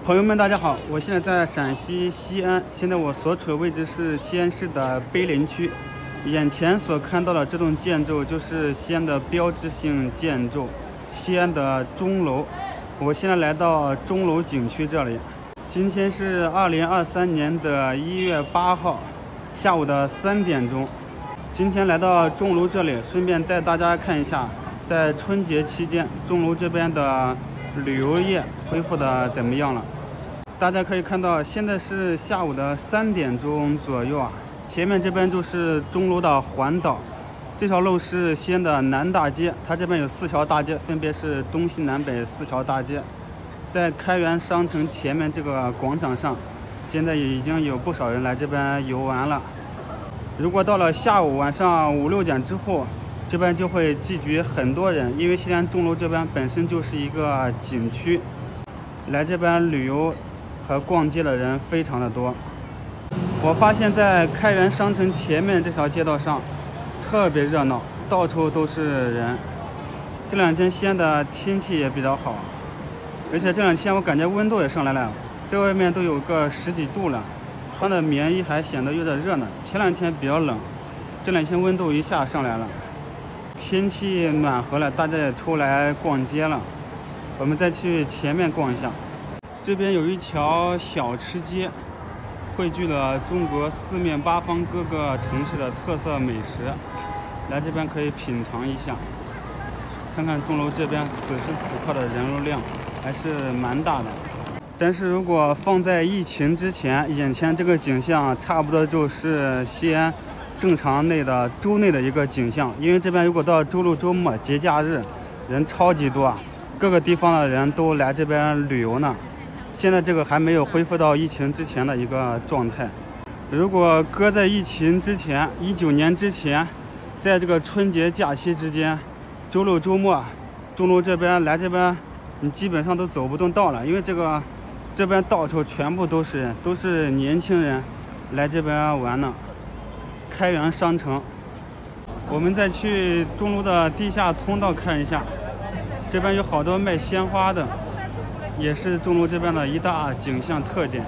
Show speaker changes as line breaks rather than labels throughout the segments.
朋友们，大家好，我现在在陕西西安，现在我所处的位置是西安市的碑林区。眼前所看到的这栋建筑就是西安的标志性建筑——西安的钟楼。我现在来到钟楼景区这里，今天是2023年的1月8号下午的3点钟。今天来到钟楼这里，顺便带大家看一下，在春节期间钟楼这边的旅游业恢复的怎么样了。大家可以看到，现在是下午的3点钟左右啊。前面这边就是钟楼的环岛，这条路是西安的南大街，它这边有4条大街，分别是东西南北4条大街。在开元商城前面这个广场上，现在也已经有不少人来这边游玩了。如果到了下午晚上5、6点之后，这边就会聚集很多人，因为西安钟楼这边本身就是一个景区，来这边旅游和逛街的人非常的多。我发现在开元商城前面这条街道上特别热闹，到处都是人。这2天西安的天气也比较好，而且这2天我感觉温度也上来了，在外面都有个10几度了，穿的棉衣还显得有点热呢。前2天比较冷，这2天温度一下上来了，天气暖和了，大家也出来逛街了。我们再去前面逛一下，这边有一条小吃街，汇聚了中国4面8方各个城市的特色美食，来这边可以品尝一下。看看钟楼这边此时此刻的人流量还是蛮大的，但是如果放在疫情之前，眼前这个景象差不多就是西安正常内的周内的一个景象。因为这边如果到周六周末节假日，人超级多，各个地方的人都来这边旅游呢。现在这个还没有恢复到疫情之前的一个状态。如果搁在疫情之前，19年之前，在这个春节假期之间，周六周末，钟楼这边来这边，你基本上都走不动道了，因为这边到处全部都是人，都是年轻人来这边玩呢。开元商城，我们再去钟楼的地下通道看一下，这边有好多卖鲜花的，也是钟楼这边的一大景象特点。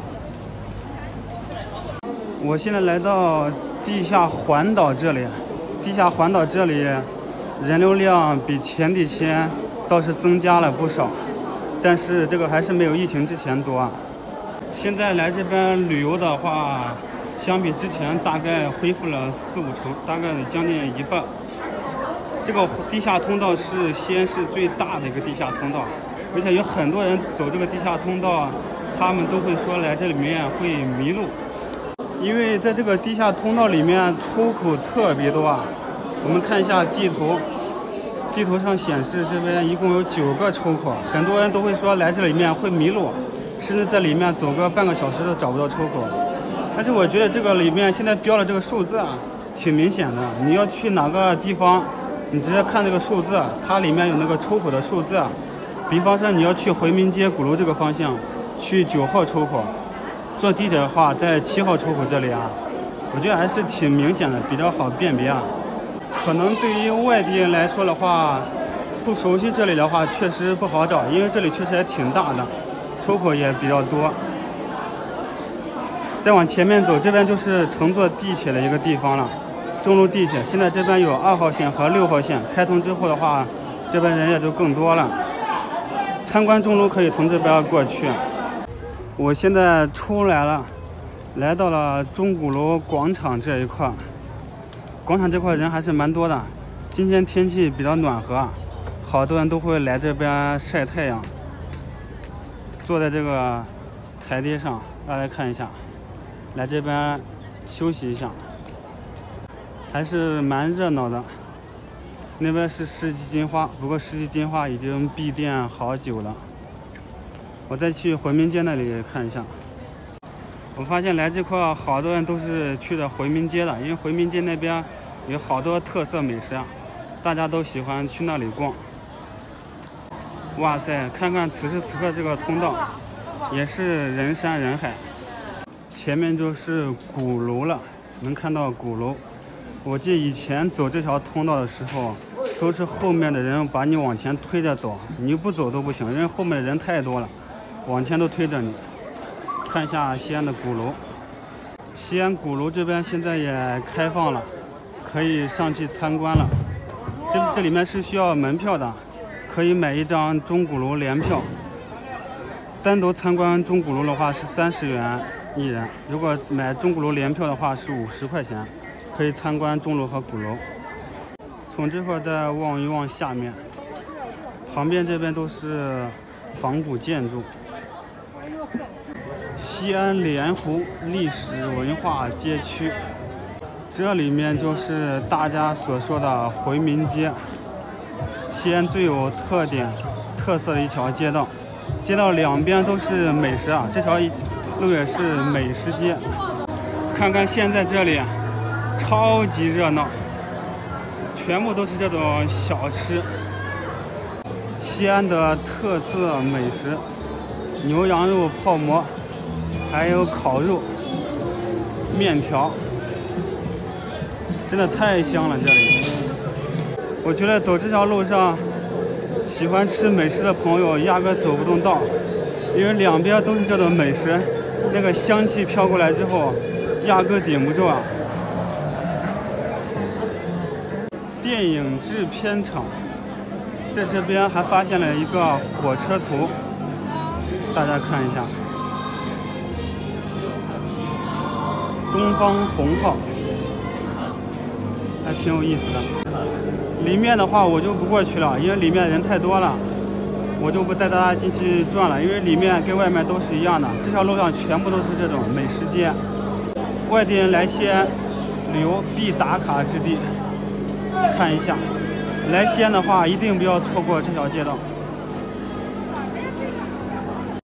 我现在来到地下环岛这里，地下环岛这里人流量比前几天倒是增加了不少，但是这个还是没有疫情之前多啊。现在来这边旅游的话，相比之前大概恢复了4、5成，大概将近一半。这个地下通道是西安市最大的一个地下通道，而且有很多人走这个地下通道，他们都会说来这里面会迷路，因为在这个地下通道里面出口特别多啊。我们看一下地图，地图上显示这边一共有9个出口，很多人都会说来这里面会迷路，甚至在里面走个半个小时都找不到出口。但是我觉得这个里面现在标的这个数字啊，挺明显的。你要去哪个地方，你直接看这个数字，它里面有那个出口的数字。比方说你要去回民街鼓楼这个方向，去9号出口，坐地铁的话在7号出口这里啊，我觉得还是挺明显的，比较好辨别啊。可能对于外地人来说的话，不熟悉这里的话，确实不好找，因为这里确实也挺大的，出口也比较多。再往前面走，这边就是乘坐地铁的一个地方了，钟楼地铁。现在这边有2号线和6号线，开通之后的话，这边人也就更多了。参观钟楼可以从这边过去。我现在出来了，来到了钟鼓楼广场这一块。广场这块人还是蛮多的，今天天气比较暖和，好多人都会来这边晒太阳。坐在这个台阶上，大家看一下，来这边休息一下，还是蛮热闹的。那边是世纪金花，不过世纪金花已经闭店好久了。我再去回民街那里看一下。我发现来这块好多人都是去的回民街的，因为回民街那边有好多特色美食啊，大家都喜欢去那里逛。哇塞，看看此时此刻这个通道，也是人山人海。前面就是鼓楼了，能看到鼓楼。我记得以前走这条通道的时候，都是后面的人把你往前推着走，你不走都不行，因为后面的人太多了。 往前都推着你。看一下西安的鼓楼，西安鼓楼这边现在也开放了，可以上去参观了。这里面是需要门票的，可以买一张钟鼓楼联票。单独参观钟鼓楼的话是30元一人，如果买钟鼓楼联票的话是50块钱，可以参观钟楼和鼓楼。从这块再望一望下面，旁边这边都是仿古建筑。西安莲湖历史文化街区，这里面就是大家所说的回民街，西安最有特色的一条街道。街道两边都是美食啊，这条路也是美食街。看看现在这里超级热闹，全部都是这种小吃。西安的特色美食，牛羊肉泡馍，还有烤肉、面条，真的太香了。这里，我觉得走这条路上，喜欢吃美食的朋友压根走不动道，因为两边都是这种美食，那个香气飘过来之后，压根顶不住啊。电影制片厂，在这边还发现了一个火车图，大家看一下，东方红号，还挺有意思的。里面的话我就不过去了，因为里面人太多了，我就不带大家进去转了，因为里面跟外面都是一样的。这条路上全部都是这种美食街，外地人来西安旅游必打卡之地。看一下，来西安的话一定不要错过这条街道。